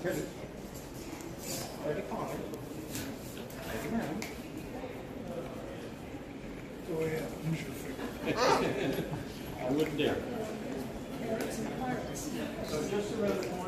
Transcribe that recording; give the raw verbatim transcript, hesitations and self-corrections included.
Good. Ready, calm. Take him around. Oh yeah, use your finger. I wouldn't dare. There are some pirates. So just around the corner.